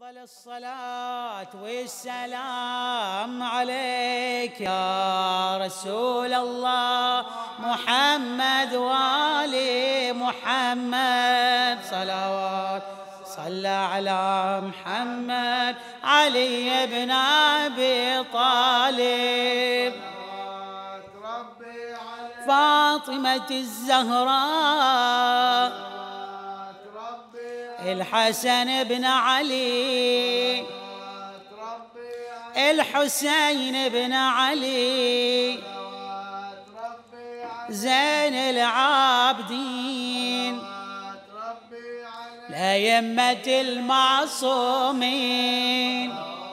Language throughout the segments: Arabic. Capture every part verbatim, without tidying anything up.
أفضل الصلاة والسلام عليك يا رسول الله محمد وآل محمد صلوات. صلى على محمد علي بن أبي طالب فاطمة الزهراء الحسن بن علي الحسين بن علي زين العابدين الأئمة المعصومين.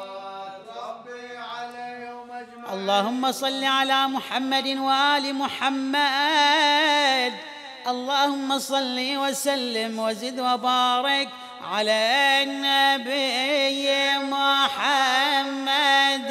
اللهم صل على محمد وآل محمد. اللهم صل وسلم وزد وبارك على النبي محمد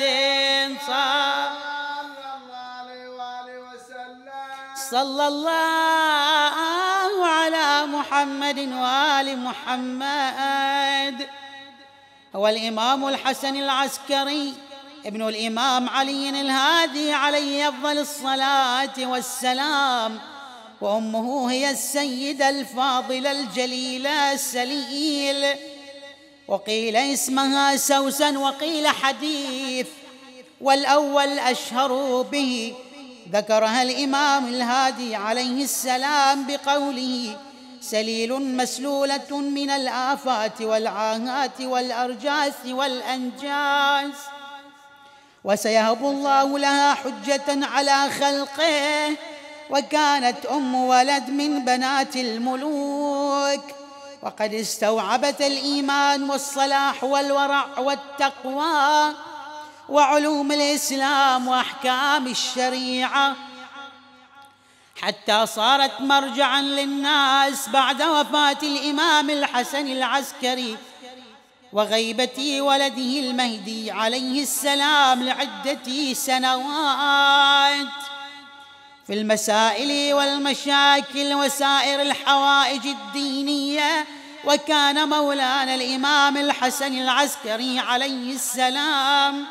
صلى الله على محمد وآل محمد. هو الإمام الحسن العسكري ابن الإمام علي الهادي عليه أفضل الصلاة والسلام، وأمه هي السيدة الفاضلة الجليلة السليل، وقيل اسمها سوسن وقيل حديث، والأول أشهر به ذكرها الإمام الهادي عليه السلام بقوله: سليل مسلولة من الآفات والعاهات والأرجاس والأنجاس، وسيهب الله لها حجة على خلقه، وكانت أم ولد من بنات الملوك، وقد استوعبت الإيمان والصلاح والورع والتقوى وعلوم الإسلام وأحكام الشريعة، حتى صارت مرجعاً للناس بعد وفاة الإمام الحسن العسكري وغيبة ولده المهدي عليه السلام لعدة سنوات في المسائل والمشاكل وسائر الحوائج الدينية. وكان مولانا الإمام الحسن العسكري عليه السلام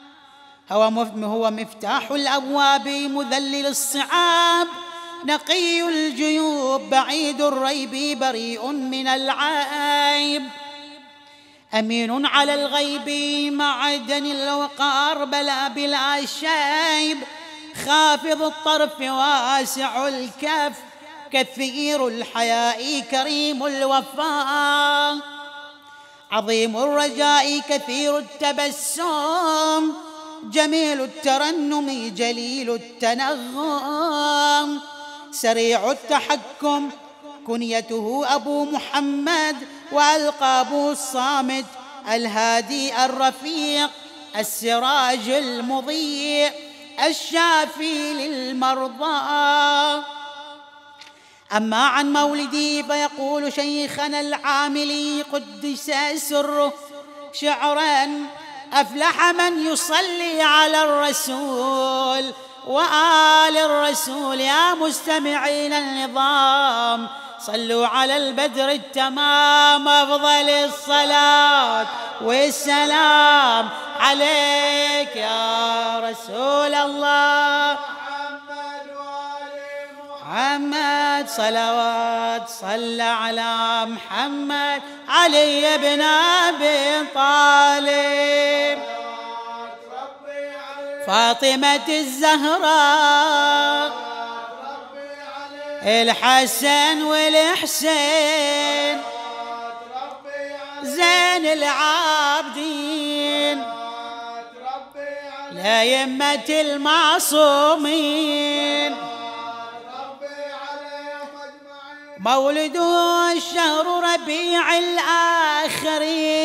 هو مفتاح الأبواب مذلل الصعاب نقي الجيوب بعيد الريب بريء من العيب، أمين على الغيب معدن الوقار بلا بلا شيب، خافض الطرف واسع الكف كثير الحياء كريم الوفاء، عظيم الرجاء كثير التبسم جميل الترنم جليل التنغم، سريع التحكم كنيته أبو محمد، وألقابه الصامت الهادي الرفيق السراج المضيء الشافي للمرضى. أما عن مولدي فيقول شيخنا العاملي قدس سره شعرا: أفلح من يصلي على الرسول وآل الرسول. يا مستمعين النظام صلوا على البدر التمام أفضل الصلاة والسلام عليك يا رسول الله محمد صلوات. صلى على محمد علي بن أبي طالب فاطمة الزهراء الحسن والحسين زين العابدين الأئمة المعصومين، مولده الشهر ربيع الآخر،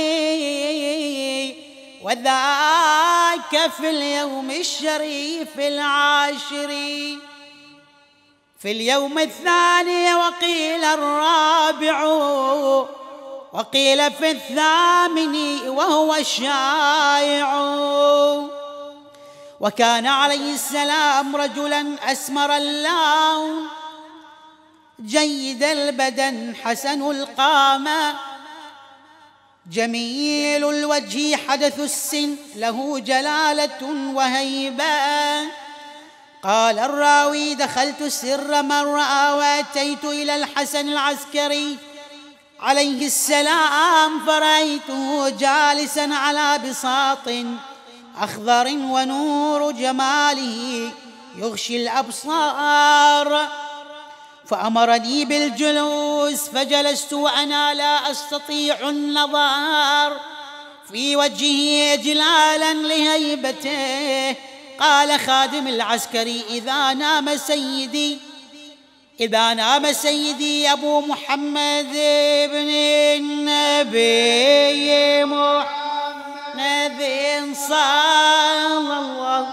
وذاك في اليوم الشريف العاشر، في اليوم الثاني وقيل الرابع، وقيل في الثامن وهو الشائع. وكان عليه السلام رجلاً أسمر اللون جيد البدن حسن القامة جميل الوجه حدث السن له جلالة وهيبة. قال الراوي دخلت السر مرة وأتيت إلى الحسن العسكري عليه السلام فرأيته جالسا على بساط أخضر ونور جماله يغشي الأبصار، فأمرني بالجلوس فجلست وأنا لا أستطيع النظر في وجهه إجلالا لهيبته. قال خادم العسكري إذا نام سيدي إذا نام سيدي أبو محمد بن النبي محمد صلى الله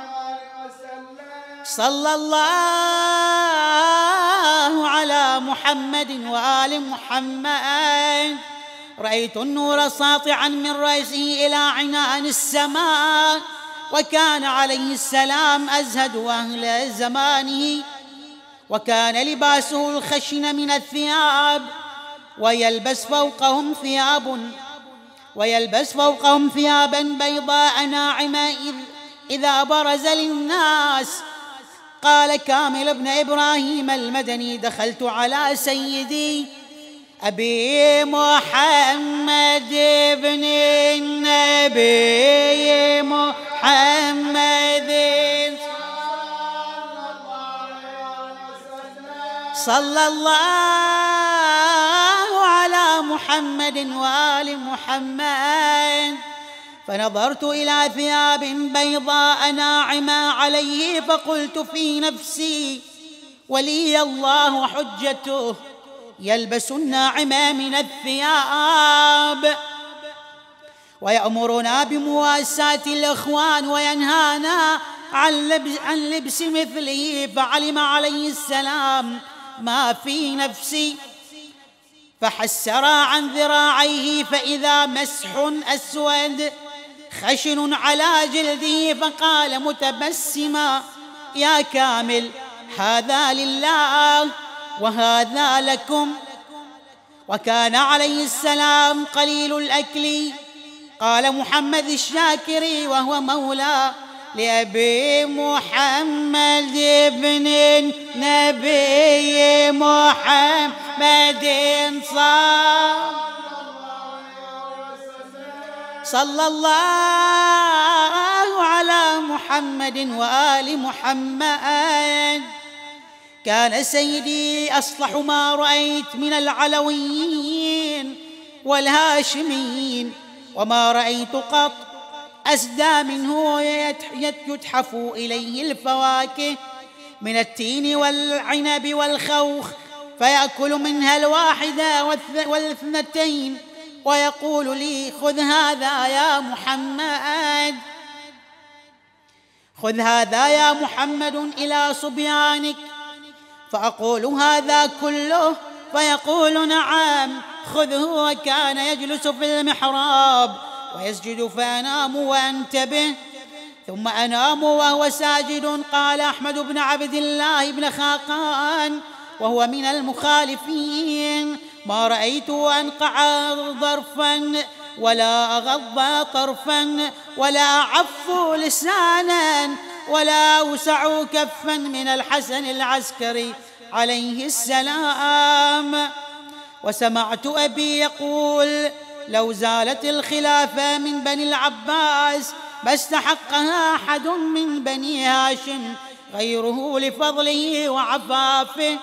صلى الله على محمد وآل محمد، رأيت النور ساطعا من رأسه إلى عنان السماء، وكان عليه السلام أزهد أهل زمانه، وكان لباسه الخشن من الثياب، ويلبس فوقهم ثياب ويلبس فوقهم ثيابا بيضاء ناعمة إذ إذا برز للناس. قال كامل بن إبراهيم المدني دخلت على سيدي أبي محمد بن النبي محمد صلى الله على محمد وآل محمد، فنظرت إلى ثياب بيضاء ناعمة عليه فقلت في نفسي ولي الله حجته يلبس الناعمة من الثياب ويأمرنا بمواساة الإخوان وينهانا عن لبس, عن لبس مثله. فعلم عليه السلام ما في نفسي فحسر عن ذراعيه فإذا مسح أسود خشن على جلده، فقال متبسما يا كامل هذا لله وهذا لكم. وكان عليه السلام قليل الأكل. قال محمد الشاكري وهو مولى لأبي محمد بن النبي محمد صلى الله على محمد وآل محمد. كان سيدي أصلح ما رأيت من العلويين والهاشميين، وما رأيت قط أسدى منه يتحف إليه الفواكه من التين والعنب والخوخ، فيأكل منها الواحدة والاثنتين ويقول لي خذ هذا يا محمد خذ هذا يا محمد إلى صبيانك، فأقول هذا كله فيقول نعم خذه. وكان يجلس في المحراب ويسجد فأنام وأنتبه ثم أنام وهو ساجد. قال أحمد بن عبد الله بن خاقان وهو من المخالفين ما رأيت أنقع ظرفا ولا أغض طرفا ولا أعف لسانا ولا أوسع كفا من الحسن العسكري عليه السلام. وسمعت أبي يقول لو زالت الخلافة من بني العباس ما استحقها أحد من بني هاشم غيره لفضله وعفافه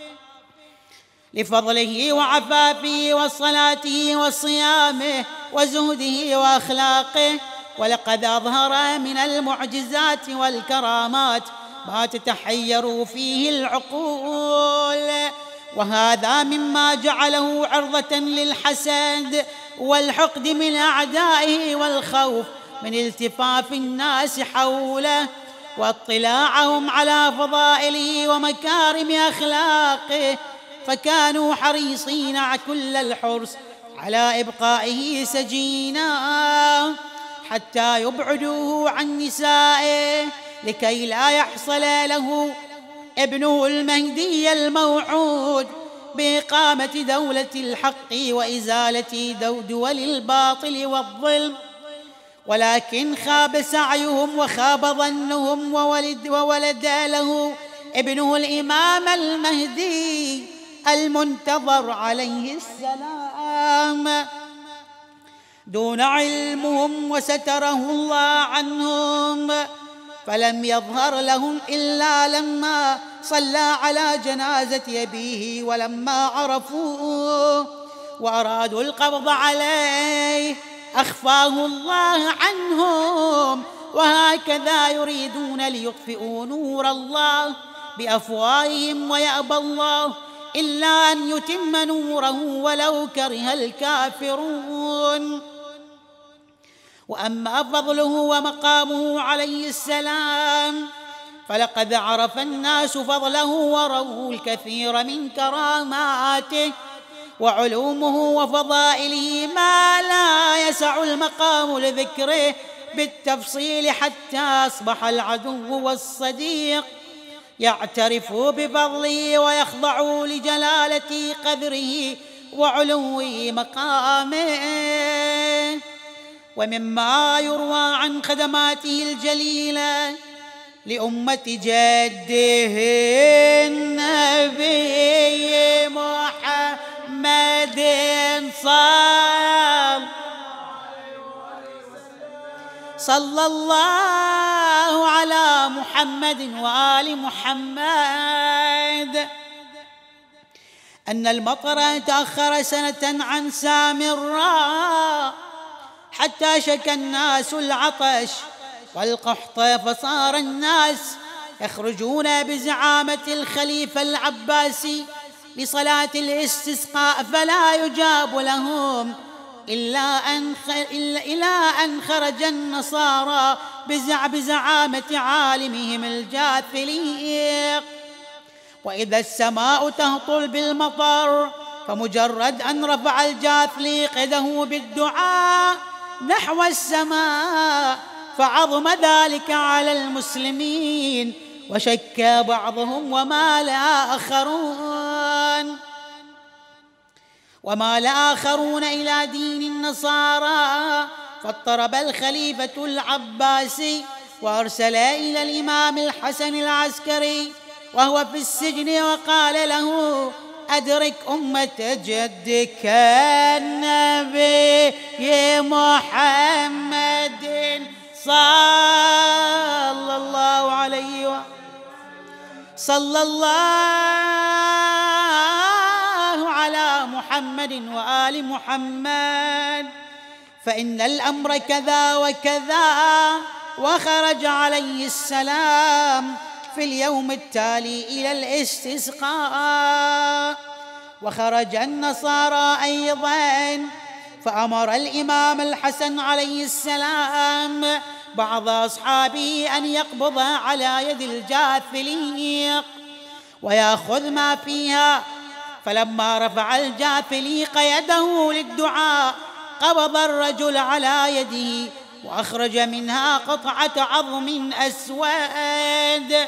لفضله وعفافه وصلاته وصيامه وزهده وأخلاقه. ولقد أظهر من المعجزات والكرامات ما تتحير فيه العقول، وهذا مما جعله عرضة للحسد والحقد من أعدائه والخوف من التفاف الناس حوله واطلاعهم على فضائله ومكارم أخلاقه، فكانوا حريصين كل الحرص على إبقائه سجينا حتى يبعدوه عن نسائه لكي لا يحصل له ابنه المهدي الموعود بإقامة دولة الحق وإزالة دول الباطل والظلم، ولكن خاب سعيهم وخاب ظنهم، وولد, وولد له ابنه الإمام المهدي المنتظر عليه السلام دون علمهم، وستره الله عنهم، فلم يظهر لهم إلا لما صلى على جنازة أبيه، ولما عرفوه وأرادوا القبض عليه أخفاه الله عنهم. وهكذا يريدون ليطفئوا نور الله بأفواههم، ويأبى الله إلا أن يتم نوره ولو كره الكافرون. وأما فضله ومقامه عليه السلام فلقد عرف الناس فضله ورأوا الكثير من كراماته وعلومه وفضائله ما لا يسع المقام لذكره بالتفصيل، حتى أصبح العدو والصديق يعترفوا بفضله ويخضعوا لجلالة قدره وعلو مقامه. ومما يروى عن خدماته الجليلة لأمة جده النبي محمد صلى الله على محمد وآل محمد أن المطر تأخر سنة عن سامراء حتى شكى الناس العطش والقحط، فصار الناس يخرجون بزعامة الخليفة العباسي لصلاة الاستسقاء، فلا يجاب لهم إلا أن إلى أن خرج النصارى بزعامة عالمهم الجاثليق. وإذا السماء تهطل بالمطر فمجرد أن رفع الجاثليق يده بالدعاء نحو السماء فعظم ذلك على المسلمين، وشك بعضهم ومال آخرون ومال آخرون إلى دين النصارى، فاضطرب الخليفة العباسي وأرسل إلى الإمام الحسن العسكري وهو في السجن وقال له: أدرك أمة جدك النبي محمد صلى الله عليه وسلم صلى الله على محمد وآل محمد، فإن الأمر كذا وكذا. وخرج عليه السلام في اليوم التالي إلى الاستسقاء. وخرج النصارى أيضاً، فأمر الإمام الحسن عليه السلام بعض أصحابه أن يقبض على يد الجاثليق ويأخذ ما فيها، فلما رفع الجاثليق يده للدعاء قبض الرجل على يده وأخرج منها قطعة عظم أسود،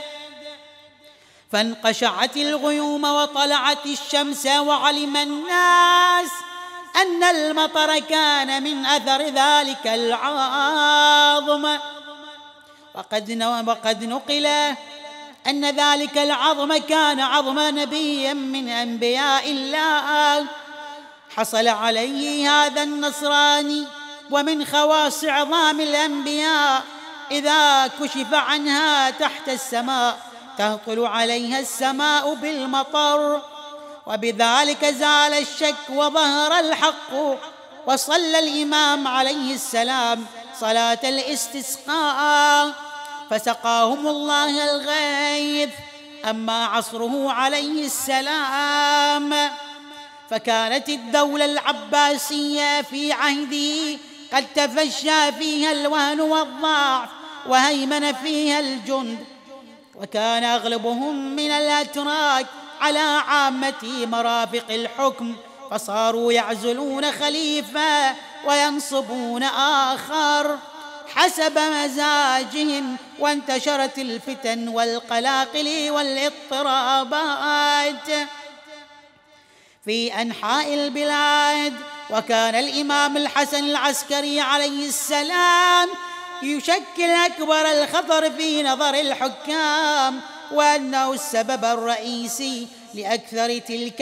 فانقشعت الغيوم وطلعت الشمس، وعلم الناس أن المطر كان من أثر ذلك العظم. وقد وقد نقل أن ذلك العظم كان عظم نبي من أنبياء الله حصل عليه هذا النصراني. ومن خواص عظام الأنبياء إذا كشف عنها تحت السماء تهطل عليها السماء بالمطر، وبذلك زال الشك وظهر الحق. وصلى الإمام عليه السلام صلاة الاستسقاء فسقاهم الله الغيث. أما عصره عليه السلام فكانت الدولة العباسية في عهده قد تفشى فيها الوهن والضعف وهيمن فيها الجند، وكان أغلبهم من الأتراك على عامة مرافق الحكم، فصاروا يعزلون خليفة وينصبون آخر حسب مزاجهم، وانتشرت الفتن والقلاقل والاضطرابات. في أنحاء البلاد. وكان الإمام الحسن العسكري عليه السلام يشكل أكبر الخطر في نظر الحكام، وأنه السبب الرئيسي لأكثر تلك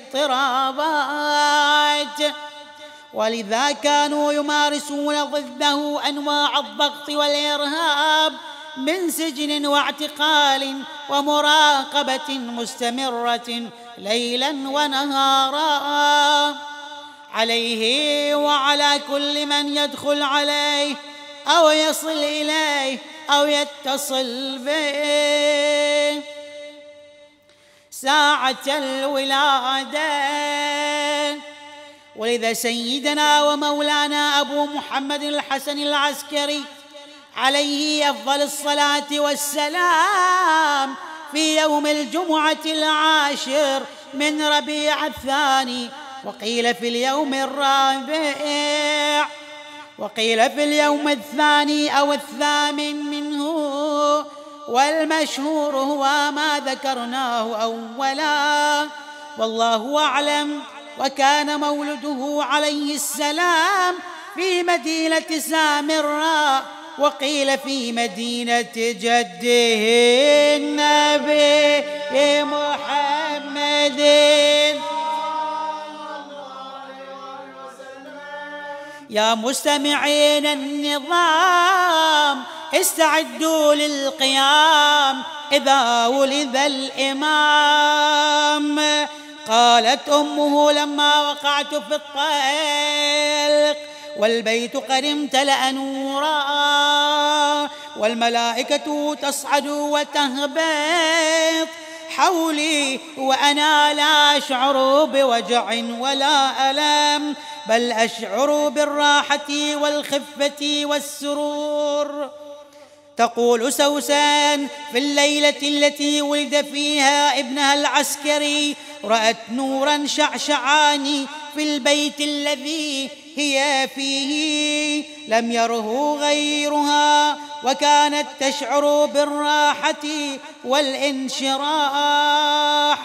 الاضطرابات، ولذا كانوا يمارسون ضده أنواع الضغط والإرهاب من سجن واعتقال ومراقبة مستمرة ليلاً ونهاراً. عليه وعلى كل من يدخل عليه أو يصل إليه أو يتصل به ساعة الولادة. ولذا سيدنا ومولانا أبو محمد الحسن العسكري عليه أفضل الصلاة والسلام في يوم الجمعة العاشر من ربيع الثاني، وقيل في اليوم الرابع، وقيل في اليوم الثاني أو الثامن منه، والمشهور هو ما ذكرناه أولا والله أعلم. وكان مولده عليه السلام في مدينة سامراء، وقيل في مدينة جده النبي محمد. يا مستمعين النظام استعدوا للقيام إذا ولد الإمام. قالت أمه لما وقعت في الطلق والبيت قد امتلأ نورا والملائكة تصعد وتهبط حولي وأنا لا أشعر بوجع ولا ألم، بل أشعر بالراحة والخفة والسرور. تقول سوسن في الليلة التي ولد فيها ابنها العسكري رأت نوراً شعشعان في البيت الذي هي فيه لم يره غيرها، وكانت تشعر بالراحة والانشراح.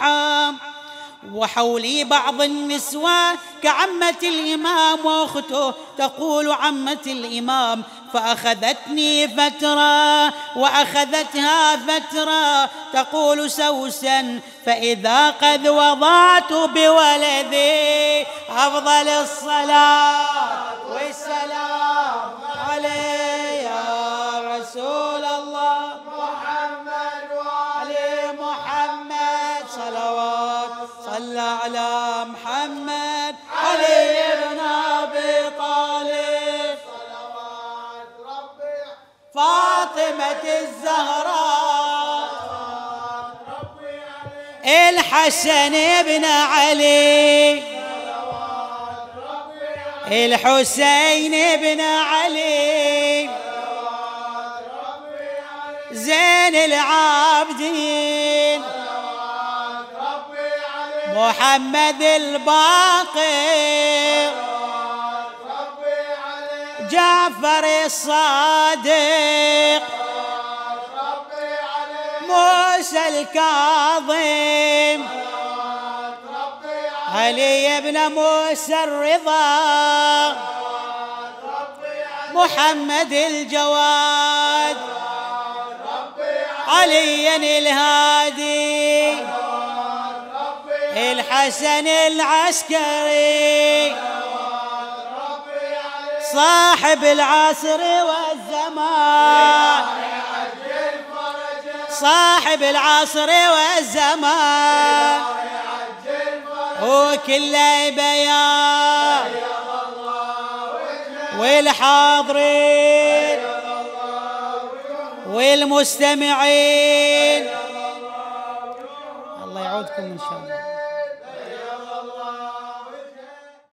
وحولي بعض النسوة كعمة الإمام وأخته، تقول عمة الإمام فأخذتني فترة وأخذتها فترة. تقول سوسن فإذا قد وضعت بولدي أفضل الصلاة والسلام عليه يا رسول الله محمد وعلي محمد صلوات صلى على محمد علي بن أبي طالب صلوات ربي فاطمة الزهراء ربي علي الحسن بن علي صلوات ربي علي الحسين بن علي صلوات ربي علي زين العابدين محمد الباقر جعفر الصادق موسى الكاظم علي بن موسى الرضا محمد الجواد علي الهادي الحسن العسكري صاحب العصر والزمان صاحب العصر والزمان وكله بيان والحاضرين والمستمعين الله يعودكم إن شاء الله.